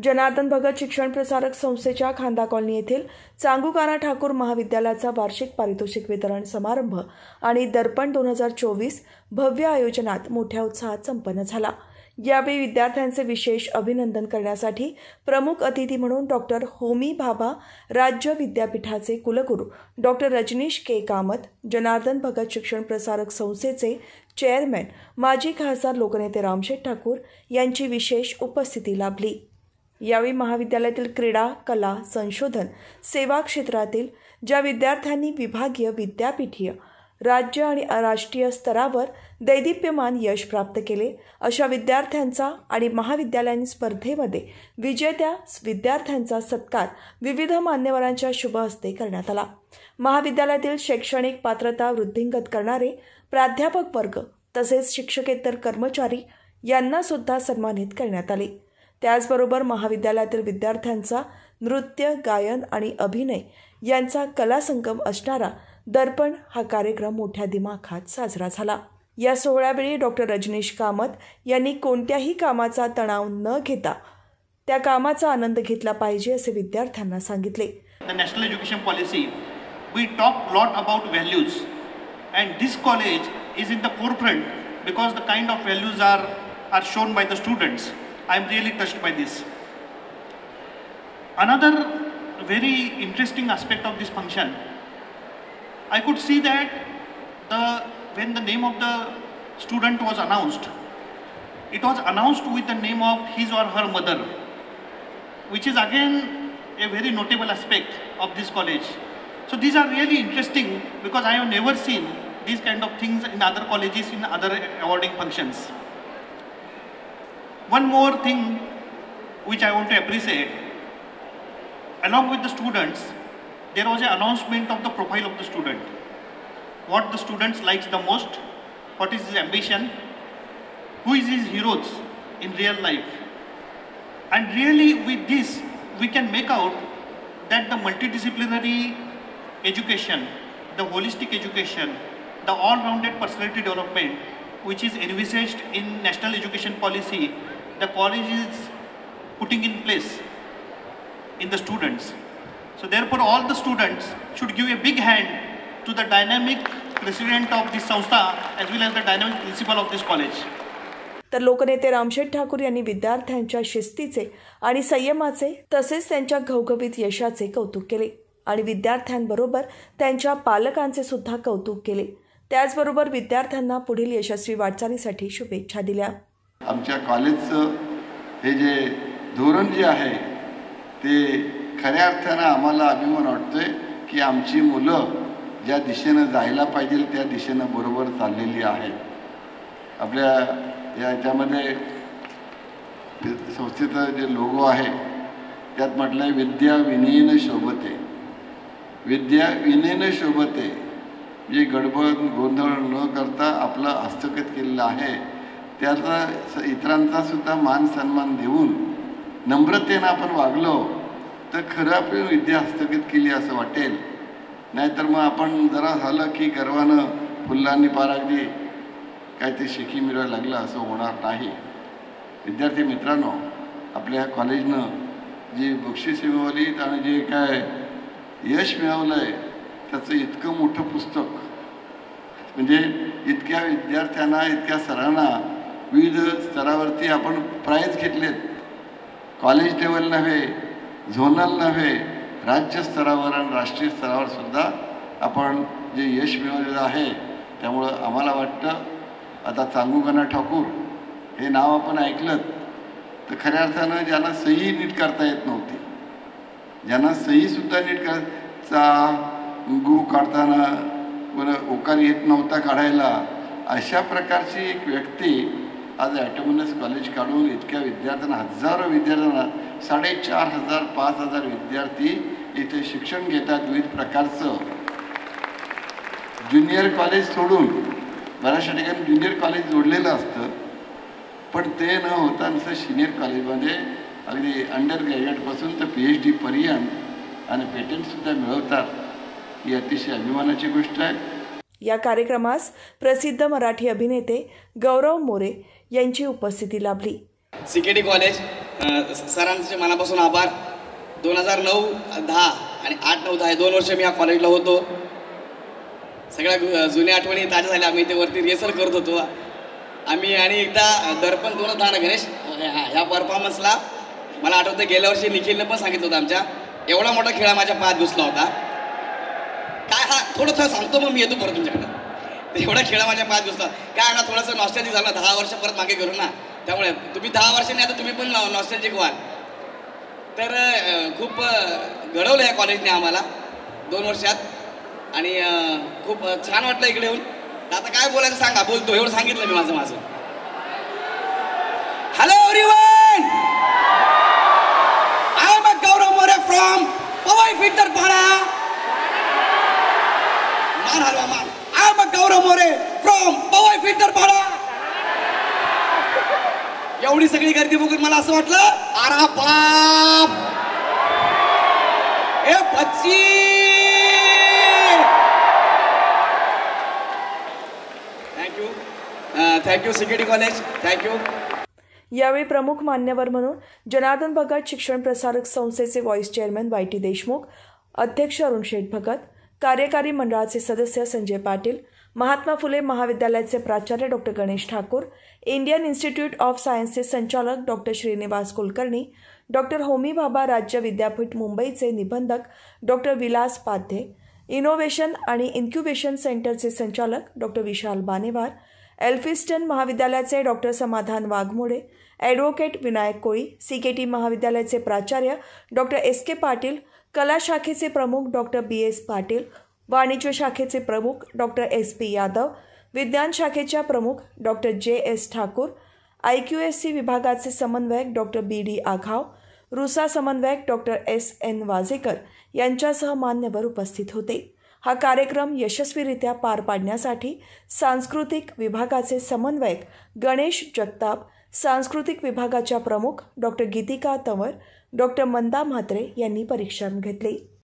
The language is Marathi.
जनार्दन भगत शिक्षण प्रसारक संस्थेच्या खांदा कॉलनी येथील चांगुकाना ठाकूर महाविद्यालयाचा वार्षिक पारितोषिक वितरण समारंभ आणि दर्पण 2024 भव्य आयोजनात मोठ्या उत्साहात संपन्न झाला। यावेळी विद्यार्थ्यांचे विशेष अभिनंदन करण्यासाठी प्रमुख अतिथी म्हणून डॉक्टर होमी भाभा राज्य विद्यापीठाचे कुलगुरू डॉक्टर रजनीश के कामत, जनार्दन भगत शिक्षण प्रसारक संस्थेचे चेअरमॅन माजी खासदार लोकनेते रामशेठ ठाकूर यांची विशेष उपस्थिती लाभली। यावेळी महाविद्यालयातील क्रीडा, कला, संशोधन, सेवा क्षेत्रातील ज्या विद्यार्थ्यांनी विभागीय, विद्यापीठीय, राज्य आणि राष्ट्रीय स्तरावर दैदिप्यमान यश प्राप्त केले अशा विद्यार्थ्यांचा आणि महाविद्यालयीन स्पर्धेमध्ये विजेत्या विद्यार्थ्यांचा सत्कार विविध मान्यवरांच्या शुभ हस्ते करण्यात आला। महाविद्यालयातील शैक्षणिक पात्रता वृद्धिंगत करणारे प्राध्यापक वर्ग तसेच शिक्षकेतर कर्मचारी यांना सुद्धा सन्मानित करण्यात आले। त्याचबरोबर महाविद्यालयातील विद्यार्थ्यांचा नृत्य, गायन आणि अभिनय यांचा कलासंगम असणारा दर्पण हा कार्यक्रम मोठ्या दिमाखात साजरा झाला। या सोहळ्यावेळी डॉक्टर रजनीश कामत यांनी कोणत्याही कामाचा तणाव न घेता त्या कामाचा आनंद घेतला पाहिजे असे विद्यार्थ्यांना सांगितले। The national education policy, we talk lot about values and this college is in the forefront because the kind of values are shown by the students. I am really touched by this. Another very interesting aspect of this function, I could see that when the name of the student was announced, it was announced with the name of his or her mother, which is again a very notable aspect of this college. So these are really interesting because I have never seen these kind of things in other colleges, in other awarding functions. One more thing which I want to appreciate, along with the students, there was an announcement of the profile of the student. What the students likes the most, what is his ambition, who is his heroes in real life. And really with this, we can make out that the multidisciplinary education, the holistic education, the all-rounded personality development, which is envisaged in national education policy, the college is putting in place in the students. So therefore all the students should give a big hand to the dynamic president of this संस्था as well as the dynamic principal of this college. तर लोकनेते रामशेठ ठाकूर यांनी विद्यार्थ्यांच्या शिस्तीचे आणि संयमाचे तसेच त्यांच्या घवघवीत यशाचे कौतुक केले आणि विद्यार्थ्यांबरोबर त्यांच्या पालकांचे सुद्धा कौतुक केले। त्याचबरोबर विद्यार्थ्यांना पुढील यशस्वी वाटचालीसाठी शुभेच्छा दिल्या। आमच्या कॉलेजचं हे जे धोरण जे आहे ते खऱ्या अर्थानं आम्हाला अभिमान वाटतोय की आमची मुलं ज्या दिशेनं जायला पाहिजे त्या दिशेनं बरोबर चाललेली आहेत। आपल्या याच्यामध्ये संस्थेचा जे लोगो आहे त्यात म्हटलं आहे विद्या विनयेन शोभते, विद्या विनयेन शोभते, जे गडबड गोंधळ न करता आपलं हस्तगत केलेलं आहे त्याचा इतरांचा सुद्धा मान सन्मान देऊन नम्रतेनं आपण वागलो तर खरं आपण विद्या हस्तगत केली असं वाटेल। नाहीतर मग आपण जरा झालं की गर्वानं फुलांनी पारागली काय ते शिकी मिळवायला लागलं असं होणार नाही। विद्यार्थी मित्रांनो, आपल्या कॉलेजनं जी बक्षीस मिळवलीत आणि जे काय यश मिळवलं आहे त्याचं इतकं मोठं पुस्तक म्हणजे इतक्या विद्यार्थ्यांना, इतक्या सरांना विविध स्तरावरती आपण प्राइज घेतलेत। कॉलेज लेवल नव्हे, झोनल नव्हे, राज्य स्तरावर आणि राष्ट्रीय स्तरावर सुद्धा आपण जे यश मिळवलेलं आहे त्यामुळं आम्हाला वाटतं आता चांगुकाना ठाकूर हे नाव आपण ऐकलं तर खऱ्या अर्थानं ज्यांना सही नीट करता येत नव्हती, ज्यांना सहीसुद्धा नीट गु काढताना ओकार येत नव्हता काढायला, अशा प्रकारची एक व्यक्ती आज ॲटोनॉमस कॉलेज काढून इतक्या विद्यार्थ्यांना, हजारो विद्यार्थ्यांना, 4,500 5,000 विद्यार्थी इथे शिक्षण घेतात विविध प्रकारचं। ज्युनियर कॉलेज सोडून बऱ्याचशा ठिकाणी ज्युनियर कॉलेज जोडलेलं असतं पण ते न होता नुसतं सिनियर कॉलेजमध्ये अगदी अंडर ग्रॅज्युएटपासून तर PhD पर्यंत आणि पेटंटसुद्धा मिळवतात, ही अतिशय अभिमानाची गोष्ट आहे। या कार्यक्रमास प्रसिद्ध मराठी अभिनेते गौरव मोरे यांची उपस्थिती लाभली। CKD कॉलेज सरांचे मनापासून आभार. 2009, 10 आणि 8, 9, 10 हे 2 वर्ष मी या कॉलेजला होतो. सगळ्या जुन्या आठवणी ताज्या झाल्या. आम्ही इथे वरती रिहर्सल करत होतो आम्ही. आणि एकदा दर्पण 2010 गणेश ह्या परफॉर्मन्सला मला आठवतं गेल्या वर्षी निखिलने पण सांगितलं होतं आमच्या, एवढा मोठा खेळा माझ्या पायात घुसला होता. काय हा थोडं सांगतो मग मी येतो परत तुमच्याकडे. एवढा खेळा माझ्या पायात घुसला. काय ना थोडंसं नॉस्टॅल्जिक झालं. 10 वर्ष परत मागे करू ना. त्यामुळे तुम्ही 10 वर्षांनी आता तुम्ही पण नॉस्टॅल्जिक व्हाल. तर खूप घडवलं या कॉलेजने आम्हाला 2 वर्षात आणि खूप छान वाटलं इकडे येऊन. आता काय बोलायचं सांगा, बोलतो एवढं सांगितलं मी माझं. Hello everyone, I am Gaurav More from Powai Filterpada. मान हलवा मान. I am Gaurav More from Powai Filterpada. एवढी सगळी गर्दी बघून मला असं वाटलं, अरे बाप ए बच्ची. Thank you security college, thank you. यावेळी प्रमुख मान्यवर म्हणून जनार्दन भगत शिक्षण प्रसारक संस्थेचे व्हाईस चेअरमन वाय.टी. देशमुख, अध्यक्ष अरुण शेठ भगत, कार्यकारी मंडळाचे सदस्य संजय पाटील, महात्मा फुले महाविद्यालयाचे प्राचार्य doctor Ganesh Thakur, Indian institute of सायन्सचे संचालक डॉक्टर श्रीनिवास कुलकर्णी, डॉक्टर होमी भाभा राज्य विद्यापीठ मुंबईचे निबंधक डॉक्टर विलास पाध्ये, इनोव्हेशन आणि इन्क्युबेशन सेंटरचे संचालक डॉक्टर विशाल बानेवार, एल्फिस्टन महाविद्यालयाचे doctor Samadhan Waghmode, advocate Vinayak Koli, CKT महाविद्यालयाचे प्राचार्य डॉक्टर S.K. पाटील, कला शाखेचे प्रमुख डॉक्टर B.S. पाटील, वाणिज्य शाखेचे प्रमुख डॉक्टर S.P. यादव, विज्ञान शाखेच्या प्रमुख डॉक्टर J.S. ठाकूर, IQSC विभागाचे समन्वयक डॉक्टर B.D. आघाव, रुसा समन्वयक डॉक्टर S.N. वाजेकर यांच्यासह मान्यवर उपस्थित होते. हा कार्यक्रम यशस्वीरित्या पार पाडण्यासाठी सांस्कृतिक विभागाचे समन्वयक गणेश जगताप, सांस्कृतिक विभागाच्या प्रमुख डॉक्टर गीतिका तंवर, डॉक्टर मंदा म्हात्रे यांनी परिश्रम घेतले.